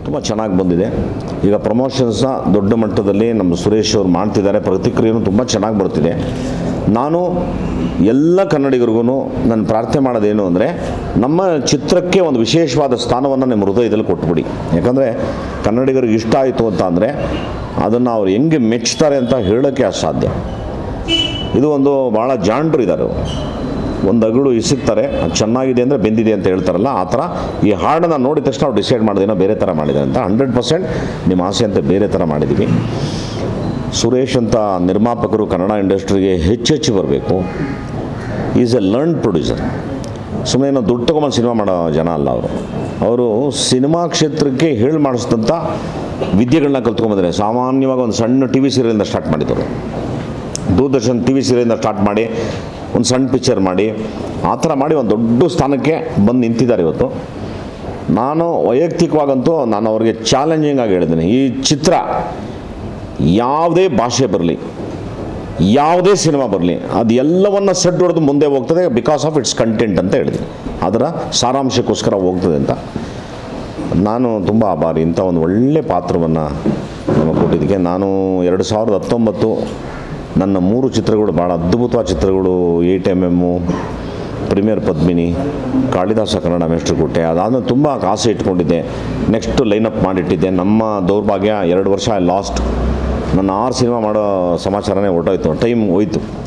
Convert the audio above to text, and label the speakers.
Speaker 1: ತುಂಬ ಚೆನ್ನಾಗಿ ಬಂದಿದೆ. ಈಗ ಪ್ರಮೋಷನ್ಸ್ನ ದೊಡ್ಡ ಮಟ್ಟದಲ್ಲಿ ನಮ್ಮ ಸುರೇಶ್ ಅವರು ಮಾಡ್ತಿದ್ದಾರೆ, ಪ್ರತಿಕ್ರಿಯೆಯೂ ತುಂಬ ಚೆನ್ನಾಗಿ ಬರ್ತಿದೆ. ನಾನು ಎಲ್ಲ ಕನ್ನಡಿಗರಿಗೂ ನಾನು ಪ್ರಾರ್ಥನೆ ಮಾಡೋದೇನು ಅಂದರೆ, ನಮ್ಮ ಚಿತ್ರಕ್ಕೆ ಒಂದು ವಿಶೇಷವಾದ ಸ್ಥಾನವನ್ನು ನಿಮ್ಮ ಹೃದಯದಲ್ಲಿ ಕೊಟ್ಬಿಡಿ. ಯಾಕಂದರೆ ಕನ್ನಡಿಗರಿಗೆ ಇಷ್ಟ ಆಯಿತು ಅಂತ ಅಂದರೆ ಅದನ್ನು ಅವ್ರು ಹೆಂಗೆ ಮೆಚ್ತಾರೆ ಅಂತ ಹೇಳೋಕ್ಕೆ ಅಸಾಧ್ಯ. ಇದು ಒಂದು ಭಾಳ ಜಾಣರು ಇದ್ದಾರೆ. ಒಂದು ಅಗಳು ಇಸಿಕ್ತಾರೆ, ಅದು ಚೆನ್ನಾಗಿದೆ ಅಂದರೆ ಬೆಂದಿದೆ ಅಂತ ಹೇಳ್ತಾರಲ್ಲ, ಆ ಥರ ಈ ಹಾಡನ್ನು ನೋಡಿದ ತಕ್ಷಣ ಅವ್ರು ಡಿಸೈಡ್ ಮಾಡೋದೇನೋ ಬೇರೆ ಥರ ಮಾಡಿದೆ ಅಂತ. 100% ನಿಮ್ಮ ಆಸೆ ಅಂತ ಬೇರೆ ಥರ ಮಾಡಿದ್ದೀವಿ. ಸುರೇಶ್ ಅಂತ ನಿರ್ಮಾಪಕರು ಕನ್ನಡ ಇಂಡಸ್ಟ್ರಿಗೆ ಹೆಚ್ಚೆಚ್ಚು ಬರಬೇಕು. Is a learned producer. ಸುಮ್ಮನೆ ಏನೋ ದುಡ್ಡು ತೊಗೊಂಬಂದು ಸಿನಿಮಾ ಮಾಡೋ ಜನ ಅಲ್ಲ ಅವರು ಸಿನಿಮಾ ಕ್ಷೇತ್ರಕ್ಕೆ ಹೇಳಿ ಮಾಡಿಸಿದಂಥ ವಿದ್ಯೆಗಳನ್ನ ಕಲ್ತ್ಕೊಂಬಂದರೆ. ಸಾಮಾನ್ಯವಾಗಿ ಒಂದು ಸಣ್ಣ ಟಿ ವಿ ಸೀರಿಯಲಿಂದ ಸ್ಟಾರ್ಟ್ ಮಾಡಿದರು, ದೂರದರ್ಶನ್ ಟಿ ವಿ ಸೀರಿಯಲಿಂದ ಸ್ಟಾರ್ಟ್ ಮಾಡಿ ಒಂದು ಸಣ್ಣ ಪಿಕ್ಚರ್ ಮಾಡಿ ಆ ಥರ ಮಾಡಿ ಒಂದು ದೊಡ್ಡ ಸ್ಥಾನಕ್ಕೆ ಬಂದು ನಿಂತಿದ್ದಾರೆ ಇವತ್ತು. ನಾನು ವೈಯಕ್ತಿಕವಾಗಂತೂ ನಾನು ಅವ್ರಿಗೆ ಚಾಲೆಂಜಿಂಗ್ ಆಗಿ ಹೇಳಿದ್ದೀನಿ, ಈ ಚಿತ್ರ ಯಾವುದೇ ಭಾಷೆ ಬರಲಿ, ಯಾವುದೇ ಸಿನಿಮಾ ಬರಲಿ, ಅದು ಎಲ್ಲವನ್ನು ಸೆಟ್ ಹೊಡೆದು ಮುಂದೆ ಹೋಗ್ತದೆ ಬಿಕಾಸ್ ಆಫ್ ಇಟ್ಸ್ ಕಂಟೆಂಟ್ ಅಂತ ಹೇಳಿದ್ದೀನಿ. ಅದರ ಸಾರಾಂಶಕ್ಕೋಸ್ಕರ ಹೋಗ್ತದೆ ಅಂತ. ನಾನು ತುಂಬ ಆಭಾರಿ ಇಂಥ ಒಂದು ಒಳ್ಳೆಯ ಪಾತ್ರವನ್ನು ನಮಗೆ ಕೊಟ್ಟಿದ್ದಕ್ಕೆ. ನಾನು 2019 ನನ್ನ 3 ಚಿತ್ರಗಳು ಭಾಳ ಅದ್ಭುತವಾದ ಚಿತ್ರಗಳು, 8mm, ಪ್ರೀಮಿಯರ್ ಪದ್ಮಿನಿ, ಕಾಳಿದಾಸ ಕನ್ನಡ ಮೇಷ್ಟ್ರಕೋಟೆ, ಅದಾದಮೇಲೆ ತುಂಬ ಆಸೆ ಇಟ್ಕೊಂಡಿದ್ದೆ. ನೆಕ್ಸ್ಟ್ ಲೈನಪ್ ಮಾಡಿಟ್ಟಿದ್ದೆ. ನಮ್ಮ ದೌರ್ಭಾಗ್ಯ 2 ವರ್ಷ ಲಾಸ್ಟ್. ನನ್ನ 6 ಸಿನಿಮಾ ಮಾಡೋ ಸಮಾಚಾರನೇ ಹೊರಟೋಯ್ತು, ಟೈಮ್ ಹೋಯ್ತು.